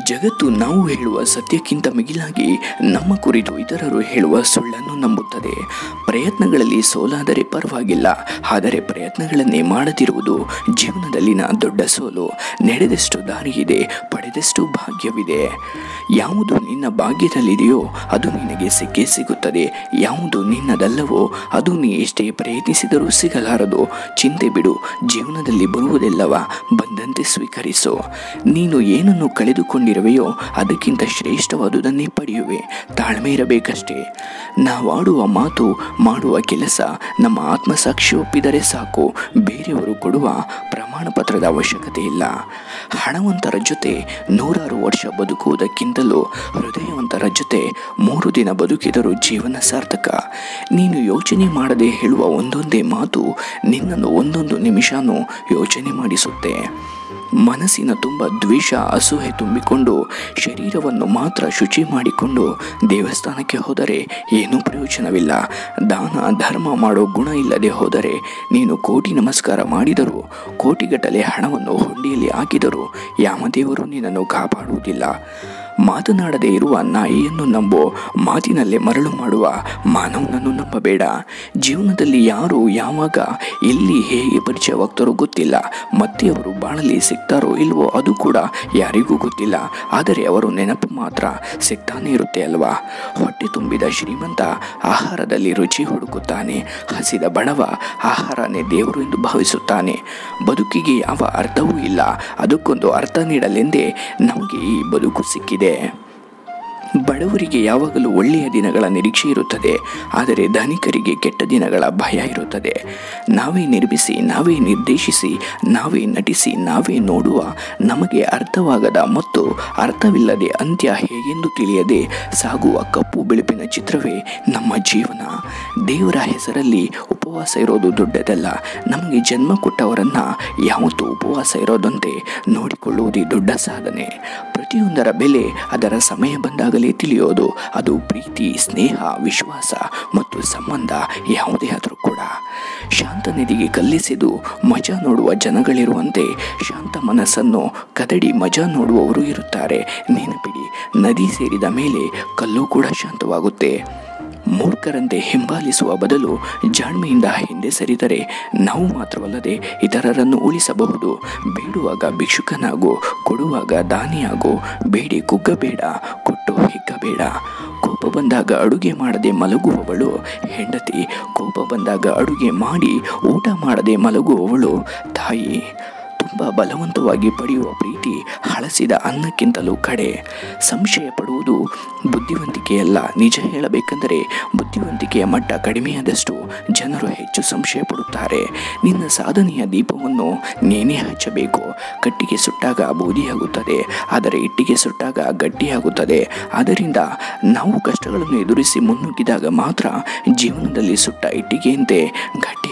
ಜಗತ್ತು ನಾವು ಹೇಳುವ ಸತ್ಯಕ್ಕಿಂತ ಮಿಗಿಲಾಗಿ ನಮ್ಮ ಕುರಿತು ಇತರರು ಹೇಳುವ ಸುಳ್ಳನ್ನು ನಂಬುತ್ತದೆ. ಪ್ರಯತ್ನಗಳಲ್ಲಿ ಸೋಲಾದರೆ ಪರವಾಗಿಲ್ಲ, ಆದರೆ ಪ್ರಯತ್ನಗಳನ್ನೇ ಮಾಡದಿರುವುದು ಜೀವನದಲ್ಲಿನ ದೊಡ್ಡ ಸೋಲು. ನಡೆದಷ್ಟು ದಾರಿಯಿದೆ, ಪಡೆದಷ್ಟು ಭಾಗ್ಯವಿದೆ. ಯಾವುದು ನಿನ್ನ ಭಾಗ್ಯದಲ್ಲಿದೆಯೋ ಅದು ನಿನಗೆ ಸಿಕ್ಕೇ ಸಿಗುತ್ತದೆ. ಯಾವುದು ನಿನ್ನದಲ್ಲವೋ ಅದು ನೀ ಎಷ್ಟೇ ಪ್ರಯತ್ನಿಸಿದರೂ ಸಿಗಲಾರದು. ಚಿಂತೆ ಬಿಡು, ಜೀವನದಲ್ಲಿ ಬರುವುದೆಲ್ಲವ ಬಂದಂತೆ ಸ್ವೀಕರಿಸು. ನೀನು ಏನನ್ನು ಕಳೆದುಕೊಂಡಿರುವೆಯೋ ಅದಕ್ಕಿಂತ ಶ್ರೇಷ್ಠವಾದುದನ್ನೇ ಪಡೆಯುವೆ. ತಾಳ್ಮೆ ಇರಬೇಕಷ್ಟೇ. ನಾವಾಡುವ ಮಾತು, ಮಾಡುವ ಕೆಲಸ ನಮ್ಮ ಆತ್ಮಸಾಕ್ಷಿ ಒಪ್ಪಿದರೆ ಸಾಕು. ಬೇರೆಯವರು ಕೊಡುವ ಪ್ರಮಾಣ ಪತ್ರದ ಅವಶ್ಯಕತೆ ಇಲ್ಲ. ಹಣವಂತರ ಜೊತೆ 100 ವರ್ಷ ಬದುಕುವುದಕ್ಕಿಂತಲೂ ಹೃದಯವಂತರ ಜೊತೆ 3 ದಿನ ಬದುಕಿದರೂ ಜೀವನ ಸಾರ್ಥಕ. ನೀನು ಯೋಚನೆ ಮಾಡದೆ ಹೇಳುವ ಒಂದೊಂದೇ ಮಾತು ನಿನ್ನನ್ನು ಒಂದೊಂದು ನಿಮಿಷನೂ ಯೋಚನೆ ಮಾಡಿಸುತ್ತೆ. ಮನಸ್ಸಿನ ತುಂಬ ದ್ವೇಷ, ಅಸೂಹೆ ತುಂಬಿಕೊಂಡು ಶರೀರವನ್ನು ಮಾತ್ರ ಶುಚಿ ಮಾಡಿಕೊಂಡು ದೇವಸ್ಥಾನಕ್ಕೆ ಹೋದರೆ ಏನೂ ಪ್ರಯೋಜನವಿಲ್ಲ. ದಾನ ಧರ್ಮ ಮಾಡೋ ಗುಣ ಇಲ್ಲದೆ ಹೋದರೆ ನೀನು ಕೋಟಿ ನಮಸ್ಕಾರ ಮಾಡಿದರೂ, ಕೋಟಿಗಟ್ಟಲೆ ಹಣವನ್ನು ಹುಂಡಿಯಲ್ಲಿ ಹಾಕಿದರೂ ಯಾವ ದೇವರು ನಿನ್ನನ್ನು ಕಾಪಾಡುವುದಿಲ್ಲ. ಮಾತನಾಡದೇ ಇರುವ ನಾಯಿಯನ್ನು ನಂಬೋ, ಮಾತಿನಲ್ಲೇ ಮರಳು ಮಾಡುವ ಮಾನವನನ್ನು ನಂಬಬೇಡ. ಜೀವನದಲ್ಲಿ ಯಾರು ಯಾವಾಗ ಎಲ್ಲಿ ಹೇಗೆ ಪರಿಚಯವಾಗ್ತಾರೋ ಗೊತ್ತಿಲ್ಲ. ಮತ್ತೆ ಅವರು ಬಾಳಲ್ಲಿ ಸಿಗ್ತಾರೋ ಇಲ್ವೋ ಅದು ಕೂಡ ಯಾರಿಗೂ ಗೊತ್ತಿಲ್ಲ. ಆದರೆ ಅವರು ನೆನಪು ಮಾತ್ರ ಸಿಗ್ತಾನೆ ಇರುತ್ತೆ ಅಲ್ವಾ. ಹೊಟ್ಟೆ ತುಂಬಿದ ಶ್ರೀಮಂತ ಆಹಾರದಲ್ಲಿ ರುಚಿ ಹುಡುಕುತ್ತಾನೆ. ಹಸಿದ ಬಡವ ಆಹಾರನೇ ದೇವರು ಎಂದು ಭಾವಿಸುತ್ತಾನೆ. ಬದುಕಿಗೆ ಯಾವ ಅರ್ಥವೂ ಇಲ್ಲ, ಅದಕ್ಕೊಂದು ಅರ್ಥ ನೀಡಲೆಂದೇ ನಮಗೆ ಈ ಬದುಕು ಸಿಕ್ಕಿದೆ. ಬಡವರಿಗೆ ಯಾವಾಗಲೂ ಒಳ್ಳೆಯ ದಿನಗಳ ನಿರೀಕ್ಷೆ ಇರುತ್ತದೆ, ಆದರೆ ಧನಿಕರಿಗೆ ಕೆಟ್ಟ ದಿನಗಳ ಭಯ ಇರುತ್ತದೆ. ನಾವೇ ನಿರ್ಮಿಸಿ, ನಾವೇ ನಿರ್ದೇಶಿಸಿ, ನಾವೇ ನಟಿಸಿ, ನಾವೇ ನೋಡುವ ನಮಗೆ ಅರ್ಥವಾಗದ ಮತ್ತು ಅರ್ಥವಿಲ್ಲದೆ ಅಂತ್ಯ ಹೇಗೆಂದು ತಿಳಿಯದೆ ಸಾಗುವ ಕಪ್ಪು ಬಿಳುಪಿನ ಚಿತ್ರವೇ ನಮ್ಮ ಜೀವನ. ದೇವರ ಹೆಸರಲ್ಲಿ ಉಪವಾಸ ಇರೋದು ದೊಡ್ಡದಲ್ಲ. ನಮಗೆ ಜನ್ಮ ಕೊಟ್ಟವರನ್ನು ಯಾವತ್ತೂ ಉಪವಾಸ ಇರೋದಂತೆ ನೋಡಿಕೊಳ್ಳುವುದೇ ದೊಡ್ಡ ಸಾಧನೆ. ಪ್ರತಿಯೊಂದರ ಬೆಲೆ ಅದರ ಸಮಯ ಬಂದಾಗಲೇ ತಿಳಿಯೋದು. ಅದು ಪ್ರೀತಿ, ಸ್ನೇಹ, ವಿಶ್ವಾಸ ಮತ್ತು ಸಂಬಂಧ ಯಾವುದೇ ಆದರೂ ಕೂಡ. ಶಾಂತ ನದಿಗೆ ಕಲ್ಲೆಸೆದು ಮಜಾ ನೋಡುವ ಜನಗಳಿರುವಂತೆ ಶಾಂತ ಮನಸ್ಸನ್ನು ಕದಡಿ ಮಜಾ ನೋಡುವವರು ಇರುತ್ತಾರೆ. ನೆನಪಿಡಿ, ನದಿ ಸೇರಿದ ಮೇಲೆ ಕಲ್ಲು ಕೂಡ ಶಾಂತವಾಗುತ್ತೆ. ಮೂರ್ಖರಂತೆ ಹಿಂಬಾಲಿಸುವ ಬದಲು ಜಾಣ್ಮೆಯಿಂದ ಹಿಂದೆ ಸರಿದರೆ ನಾವು ಮಾತ್ರವಲ್ಲದೆ ಇತರರನ್ನು ಉಳಿಸಬಹುದು. ಬೇಡುವಾಗ ಭಿಕ್ಷುಕನಾಗು, ಕೊಡುವಾಗ ದಾನಿಯಾಗು. ಬೇಡಿ ಕುಗ್ಗಬೇಡ, ಕೊಟ್ಟು ಹಿಗ್ಗಬೇಡ. ಕೋಪ ಬಂದಾಗ ಅಡುಗೆ ಮಾಡದೆ ಮಲಗುವವಳು ಹೆಂಡತಿ. ಕೋಪ ಬಂದಾಗ ಅಡುಗೆ ಮಾಡಿ ಊಟ ಮಾಡದೆ ಮಲಗುವವಳು ತಾಯಿ. ತುಂಬ ಬಲವಂತವಾಗಿ ಪಡೆಯುವ ಪ್ರೀತಿ ಹಳಸಿದ ಅನ್ನಕ್ಕಿಂತಲೂ ಕಡೆ. ಸಂಶಯ ಪಡುವುದು ಬುದ್ಧಿವಂತಿಕೆಯಲ್ಲ. ನಿಜ ಹೇಳಬೇಕೆಂದರೆ ಬುದ್ಧಿವಂತಿಕೆಯ ಮಟ್ಟ ಕಡಿಮೆಯಾದಷ್ಟು ಜನರು ಹೆಚ್ಚು ಸಂಶಯ ಪಡುತ್ತಾರೆ. ನಿನ್ನ ಸಾಧನೆಯ ದೀಪವನ್ನು ನೀನೇ ಹಚ್ಚಬೇಕು. ಕಟ್ಟಿಗೆ ಸುಟ್ಟಾಗ ಬೂದಿಯಾಗುತ್ತದೆ, ಆದರೆ ಇಟ್ಟಿಗೆ ಸುಟ್ಟಾಗ ಗಟ್ಟಿಯಾಗುತ್ತದೆ. ಆದ್ದರಿಂದ ನಾವು ಕಷ್ಟಗಳನ್ನು ಎದುರಿಸಿ ಮುನ್ನುಗ್ಗಿದಾಗ ಮಾತ್ರ ಜೀವನದಲ್ಲಿ ಸುಟ್ಟ ಇಟ್ಟಿಗೆಯಂತೆ ಗಟ್ಟಿ.